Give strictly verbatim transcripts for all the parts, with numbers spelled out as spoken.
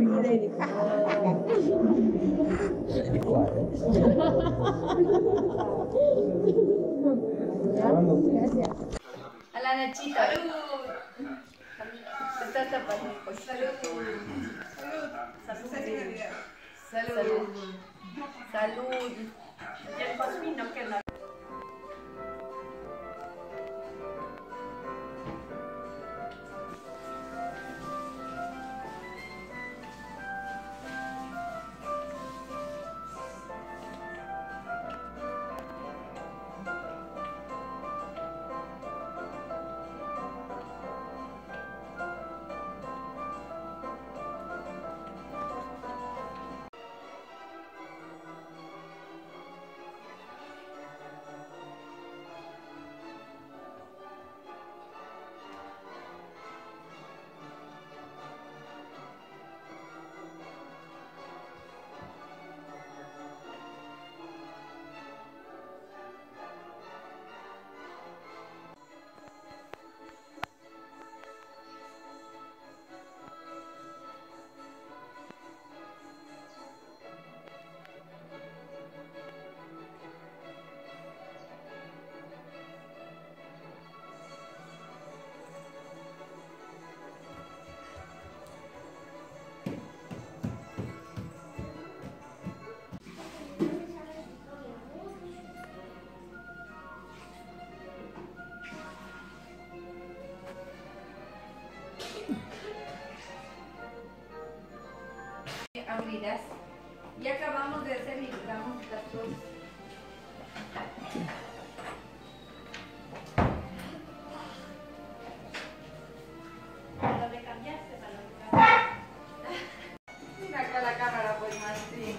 A la Nachita. ¡Salud! Estás tapando. ¡Salud! ¡Salud! ¡Salud! ¡Salud! ¡Salud! Ya el cosmino que la... Abridas y acabamos de hacer y damos las dos. Lo de cambiarse para lo de cambiarse. Mira acá la cámara pues más sí.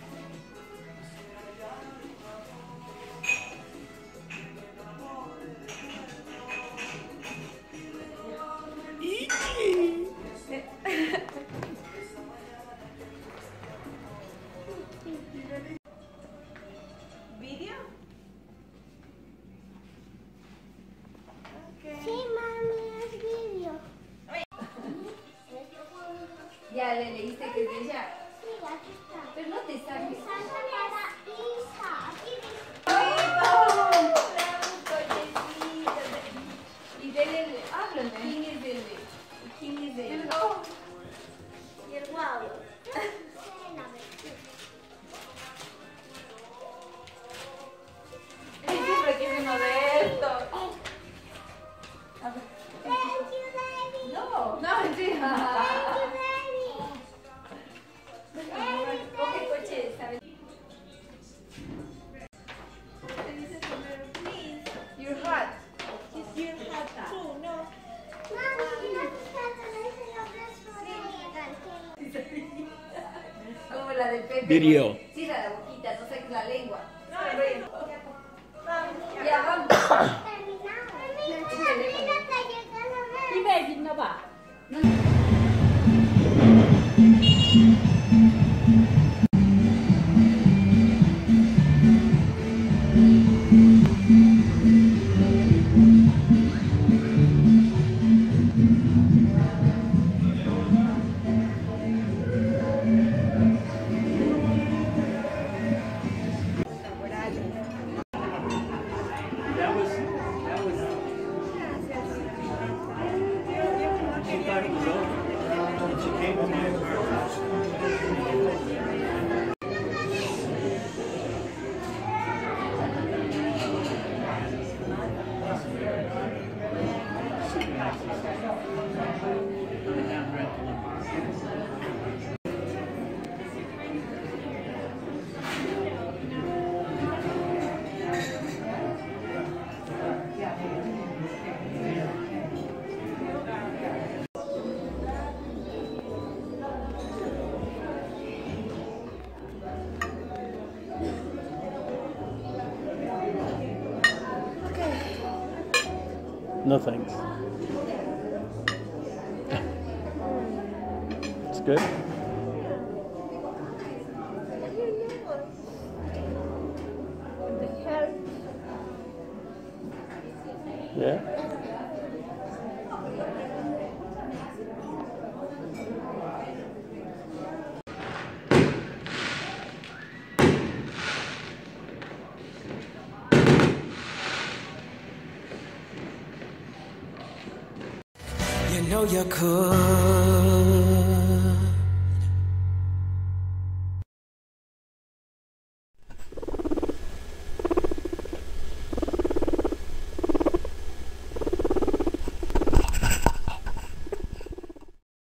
¿Video? Okay. Sí, mami, es video. Ya le leíste que es de ella. Sí, aquí está. Pero no te sabes. Santa Clara Isa. Aquí dice. Y dele, háblame. ¿Quién es el? ¿Quién es el? Y el guau. Siempre quiere uno de estos. Thank you, baby. No, no, mentira. Thank you, baby. ¿Qué coche sabes? Your hat. It's your hat too, no? Mami, no te falta ese nombre es Como la de Pepe. Video. Cierra la boquita, no saques la lengua. Terminado. Ya vamos. Terminado. Mira, hasta llegar a ver. Y baby, no va. That was, that was, she thought it was over. And she came in there. No thanks. It's good. Yeah. know you could.